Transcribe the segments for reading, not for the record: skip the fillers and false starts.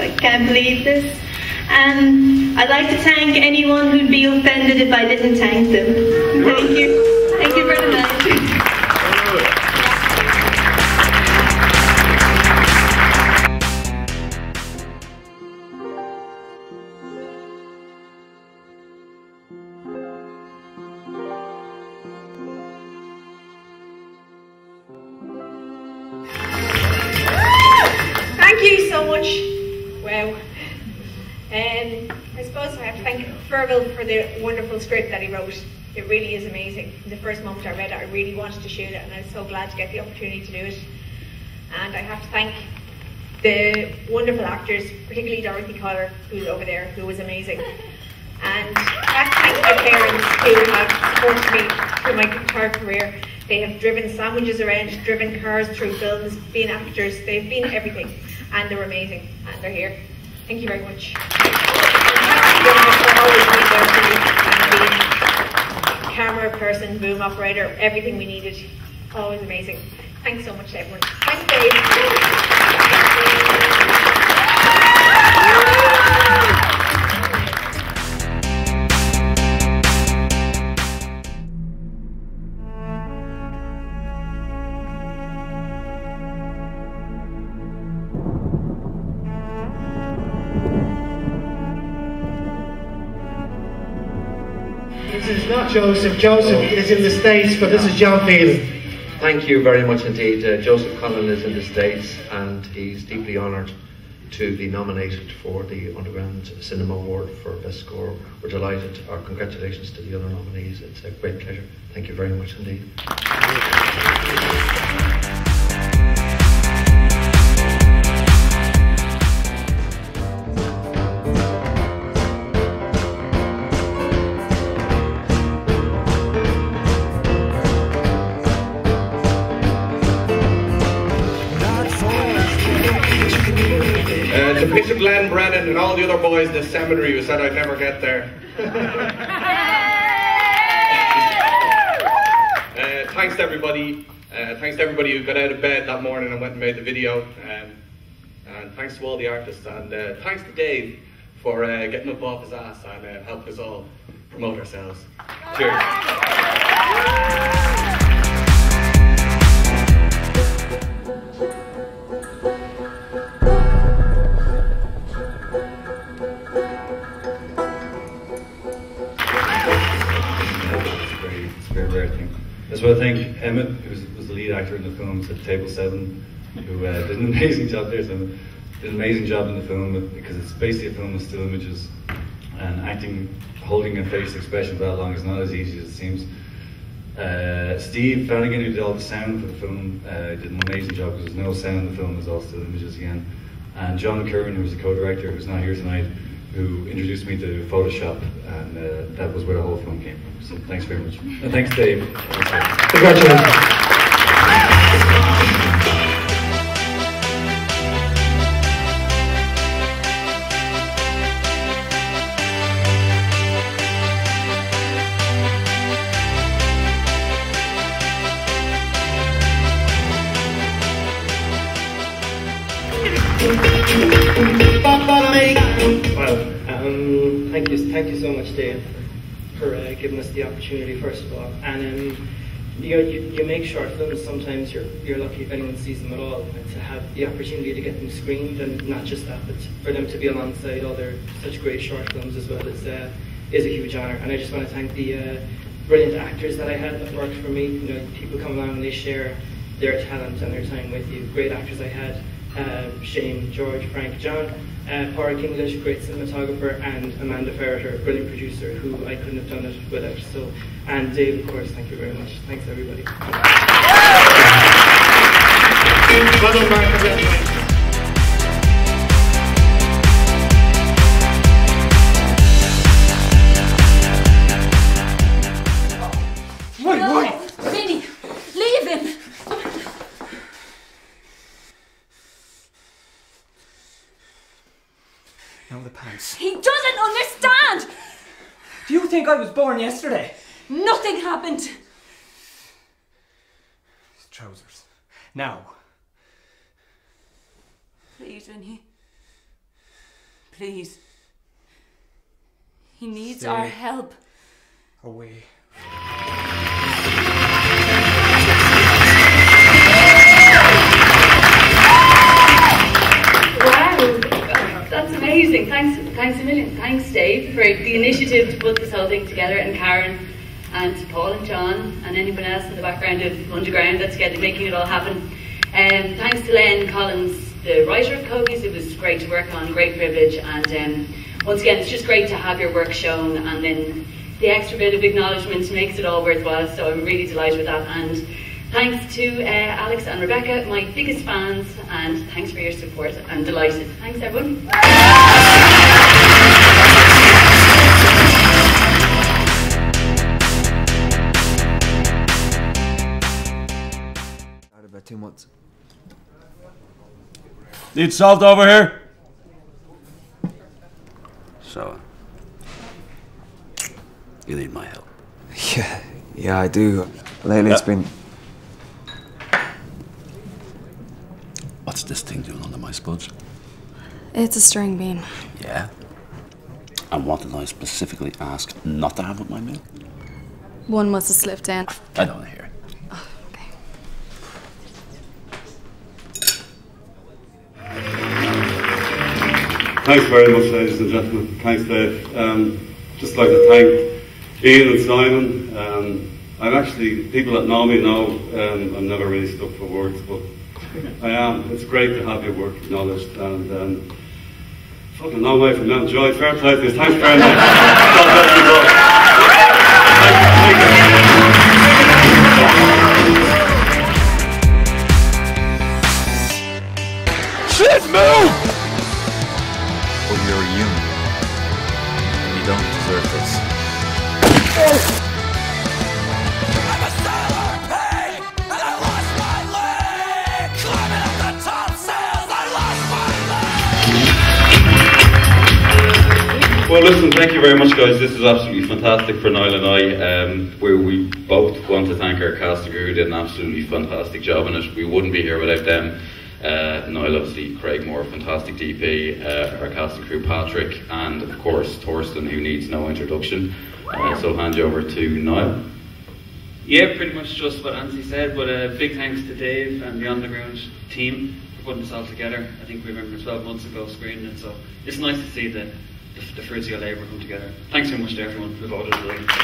I can't believe this. And I'd like to thank anyone who'd be offended if I didn't thank them. Thank you. Thank you very much. Thank you so much. Wow. I suppose I have to thank Fergal for the wonderful script that he wrote. It really is amazing. The first moment I read it, I really wanted to shoot it, and I'm so glad to get the opportunity to do it. And I have to thank the wonderful actors, particularly Dorothy Collar, who's over there, who was amazing. And I have to thank my parents who have supported me through my entire career. They have driven sandwiches around, driven cars through films, been actors, they've been everything. And they're amazing, and they're here. Thank you very much. For always being there for me and being camera person, boom operator, everything we needed. Always amazing. Thanks so much to everyone. Thanks, Dave. This is not Joseph. Joseph is in the States, but this is John Phelan. Thank you very much indeed. Joseph Conlon is in the States, and he's deeply honoured to be nominated for the Underground Cinema Award for Best Score. We're delighted. Our congratulations to the other nominees. It's a great pleasure. Thank you very much indeed. To Bishop Glenn Brennan and all the other boys in the seminary who said I'd never get there. Thanks to everybody. Thanks to everybody who got out of bed that morning and went and made the video. And thanks to all the artists. And thanks to Dave for getting up off his ass and helping us all promote ourselves. Cheers. I just want to thank Emmett, who was the lead actor in the film, at Table 7, who did an amazing job there. So did an amazing job in the film because it's basically a film with still images, and acting, holding a face expression for that long is not as easy as it seems. Steve Flanagan, who did all the sound for the film, did an amazing job because there's no sound in the film, it's all still images again. And John Curran, who was the co-director, who's not here tonight, who introduced me to Photoshop, and that was where the whole film came from. So thanks very much. And thanks, Dave. Congratulations. Thank you so much, Dave, for giving us the opportunity, first of all. And you make short films. Sometimes you're lucky if anyone sees them at all, and to have the opportunity to get them screened, and not just that, but for them to be alongside other such great short films as well is a huge honour. And I just want to thank the brilliant actors that I had that worked for me. You know, people come along and they share their talent and their time with you. Great actors I had. Shane, George, Frank, John, Pádraig English, great cinematographer, and Amanda Ferreter, brilliant producer, who I couldn't have done it without. So, and Dave, of course, thank you very much. Thanks, everybody. Well done, Mark. The pants. He doesn't understand! Do you think I was born yesterday? Nothing happened. His trousers. Now. Please, Vinny. please. He needs Stay our help. away. Wow, that's amazing. Thanks a million. Thanks, Dave, for the initiative to put this whole thing together, and Karen, and to Paul and John, and anyone else in the background of Underground that's making it all happen. Thanks to Len Collins, the writer of Cogies. It was great to work on, great privilege, and once again, it's just great to have your work shown, and then the extra bit of acknowledgement makes it all worthwhile, so I'm really delighted with that. And thanks to Alex and Rebecca, my biggest fans, and thanks for your support. I'm delighted. Thanks, everyone. About 2 months. Need salt over here? So, you need my help. Yeah, I do. Lately it's been... What's this thing doing under my spuds? It's a string bean. Yeah. And what did I specifically ask not to have with my meal? One must have slipped in. I don't want to hear it. Oh, okay. Thanks very much, ladies and gentlemen. Thanks, Dave. Just like to thank Ian and Simon. I'm actually, people that know me know I'm never really stuck for words, but I am. It's great to have your work acknowledged, and fucking long way from Mount Joy. Fair play to you. Thanks very much. God bless you both. Shit, move! Well, you're a human, and you don't deserve this. I'm a sailor, hey, and I lost my leg. Climbing up the top sails, I lost my leg. Well, listen, thank you very much, guys. This is absolutely fantastic for Niall and I. We both want to thank our cast and crew who did an absolutely fantastic job in it. We wouldn't be here without them. Niall, obviously, Craig Moore, fantastic DP, our cast and crew, Patrick, and of course Thorsten, who needs no introduction. So I'll hand you over to Niall. Yeah, pretty much just what Anthony said, but big thanks to Dave and the Underground team for putting this all together. I think we remember 12 months ago screening it, so it's nice to see the fruits of your labour come together. Thanks so much to everyone who voted for it.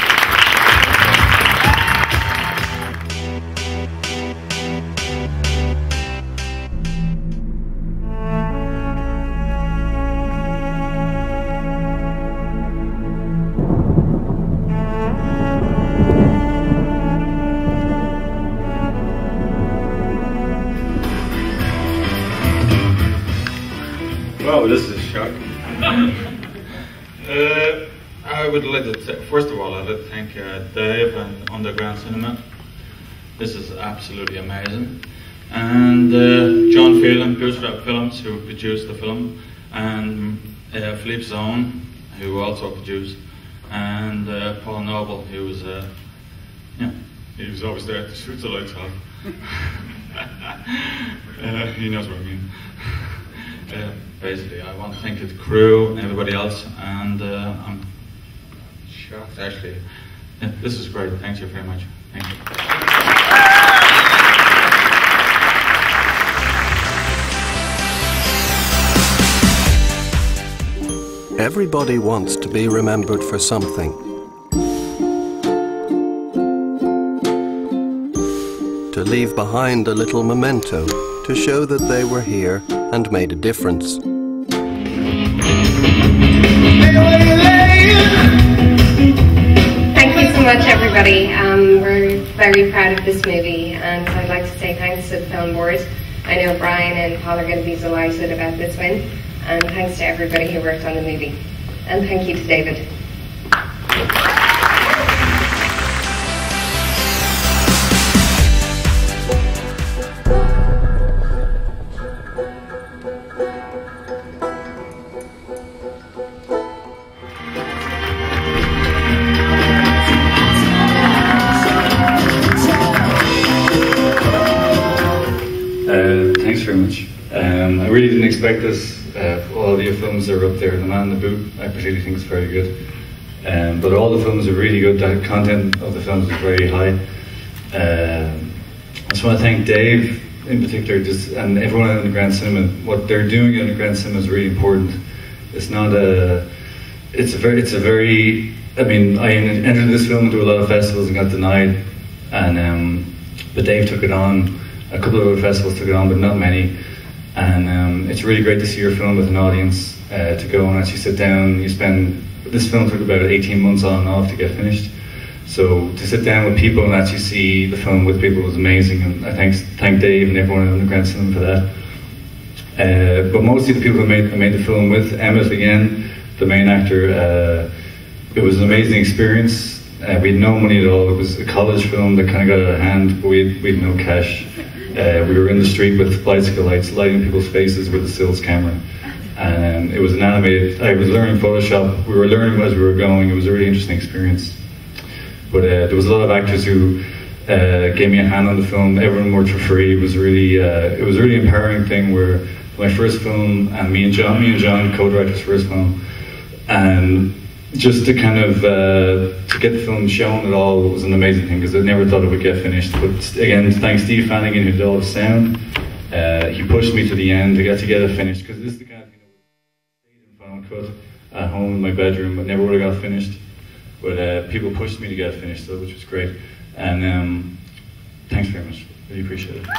Wow, this is shocking. I would like to say, first of all, I'd like to thank Dave and Underground Cinema. This is absolutely amazing. And John Phelan, Bootstrap Films, who produced the film, and Philippe Zone, who also produced, and Paul Noble, who was, he was always there to shoot the lights off. He knows what I mean. Basically, I want to thank the crew and everybody else, and I'm shocked actually. Yeah, this is great. Thank you very much. Thank you. Everybody wants to be remembered for something. To leave behind a little memento to show that they were here and made a difference. Thank you so much, everybody. We're very proud of this movie, and I'd like to say thanks to the film board. I know Brian and Paul are going to be delighted about this win, and thanks to everybody who worked on the movie. And thank you to David. Thanks very much. I really didn't expect this. all of your films are up there. The Man in the Boot, I particularly think is very good. But all the films are really good. The content of the films is very high. I just want to thank Dave in particular, and everyone at Underground Cinema. What they're doing at Underground Cinema is really important. It's not a. It's a very. I mean, I entered this film into a lot of festivals and got denied, and but Dave took it on. A couple of other festivals took it on, but not many. And it's really great to see your film with an audience, to go and actually sit down. This film took about 18 months on and off to get finished. So to sit down with people and actually see the film with people was amazing, and I thank Dave and everyone at Underground Cinema for that. But mostly the people who made the film with, Emmett again, the main actor. It was an amazing experience. We had no money at all. It was a college film that kind of got out of hand, but we had no cash. We were in the street with bicycle lights lighting people's faces with a stills camera. And it was an animated. I was learning Photoshop. We were learning as we were going. It was a really interesting experience. But there was a lot of actors who gave me a hand on the film. Everyone worked for free. It was really empowering thing. Where my first film, and me and John co-directed his first film, and just to kind of to get the film shown at all was an amazing thing, because I never thought it would get finished. But again, thanks Steve Fannigan who did all the sound. He pushed me to the end to get it finished, because this is the kind of thing that would have stayed in Final Cut at home in my bedroom, but never would have got finished. But people pushed me to get it finished, so, which was great. And thanks very much. Really appreciate it.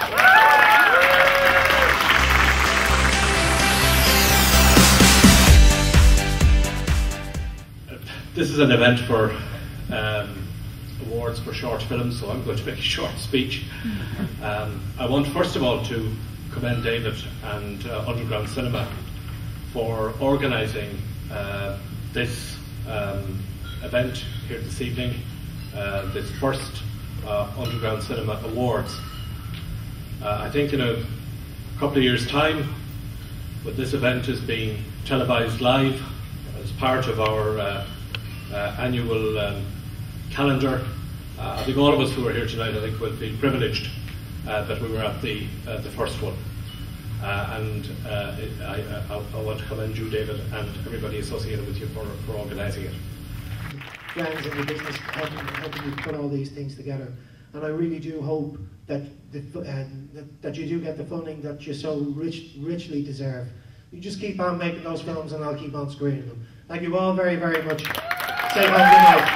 This is an event for awards for short films, so I'm going to make a short speech. I want first of all to commend David and Underground Cinema for organising this event here this evening, this first Underground Cinema Awards. I think in a couple of years' time, when this event is being televised live as part of our annual calendar, I think all of us who are here tonight, I think, will feel privileged that we were at the first one. And I want to commend you, David, and everybody associated with you for organising it. Friends in the business helping you put all these things together, and I really do hope that that you do get the funding that you so richly deserve. You just keep on making those films, and I'll keep on screening them. Thank you all very, very much. Say good night.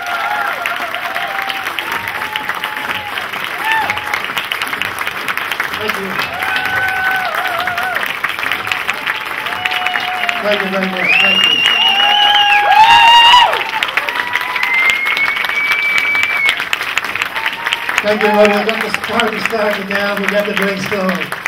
Thank you. Thank you very much. Thank you. Thank you, everyone. We've got the party started now. We'll get the drinks going.